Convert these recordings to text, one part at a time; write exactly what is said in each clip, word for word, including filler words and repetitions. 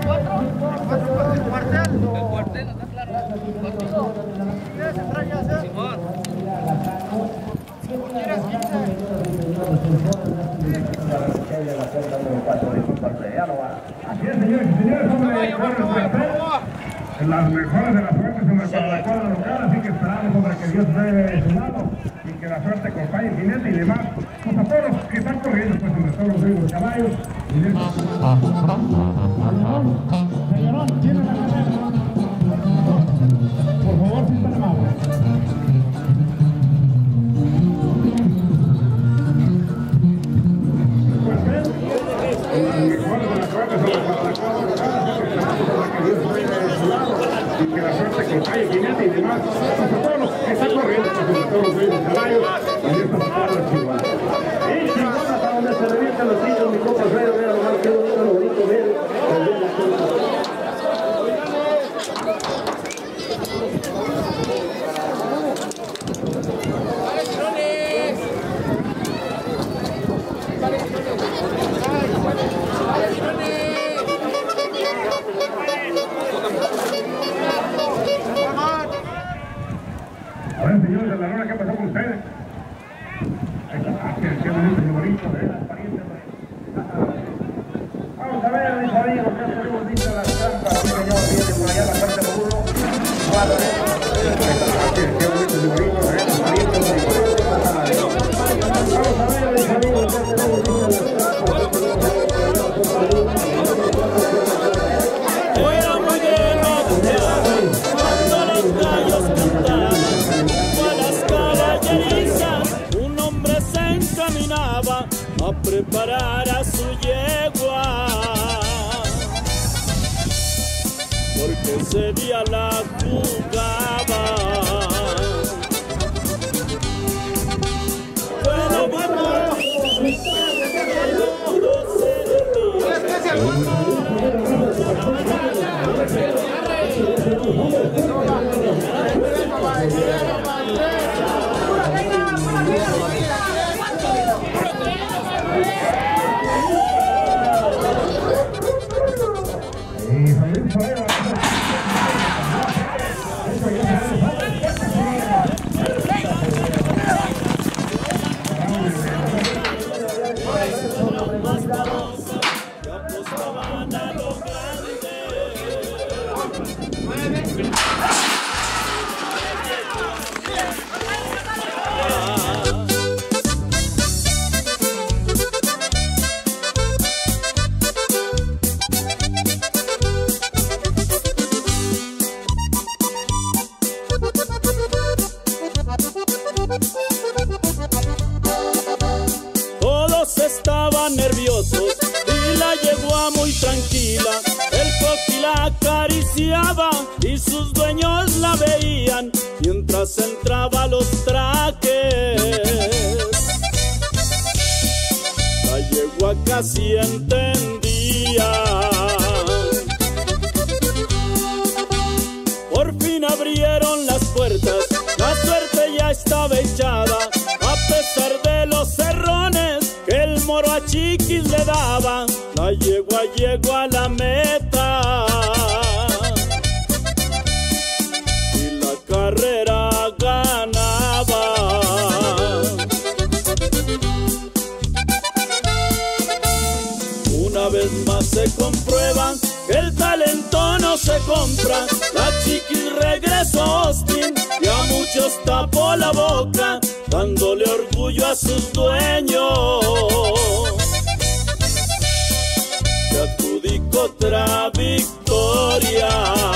El cuartel, está claro. ¿Contigo? ¿Quieres entrar ya a hacer? Simón. ¿Quieres quince? Así es, señores y señores, hombre, las mejores de la suerte sobre para la cuadra local, así que esperamos, hombre, que Dios esté de su lado y que la suerte acompañe el jinete y demás. Pues a todos los que están corriendo, pues sobre todo los reyes de caballos. Y de... Señorón, tiene la carrera. Por favor, si están amables. Y que la suerte acompañe el jinete y demás. Pues a todos los que están corriendo, pues sobre todo los reyes de caballos y de estas cuadras Chihuahua. Y Chihuahua, hasta donde se revientan los hijos, mi compa Alfredo, mira lo más que bonito, lo bonito, ver. A ver, señores de la Luna, ¿qué pasó con ustedes? Qué bonito, qué bonito, ¿eh? Vamos a ver, mis amigos, ya tenemos listas las trampas. Sí, señor, viene por allá la parte de uno. Cuatro, qué bonito, qué bonito, ¿eh? Vamos a ver, mis amigos, ya tenemos listas las trampas. Era muy de noche cuando los gallos cantaban, a las caballerizas un hombre se encaminaba a preparar a su yegua, porque ese día la jugaba. Bueno, bueno, todos estaban nerviosos y la yegua muy tranquila. El coqui la acariciaba y sus dueños la veían mientras entraba a los traques. La yegua casi entendía. Por fin abrieron las puertas, la suerte ya estaba echada, a pesar de los errores que el moro a Chiquis le daba. La yegua llegó a la meta y la carrera ganaba. Una vez más se comprueba que el talento no se compra. La Chiquis regresó a Austin y a muchos tapó la boca, dándole orgullo a sus dueños. Se adjudicó otra victoria.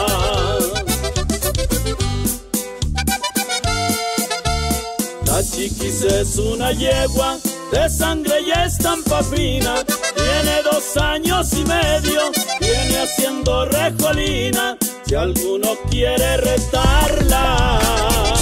La Chiquis es una yegua de sangre y estampa fina, tiene dos años y medio, viene haciendo rejolina. Si alguno quiere retarla,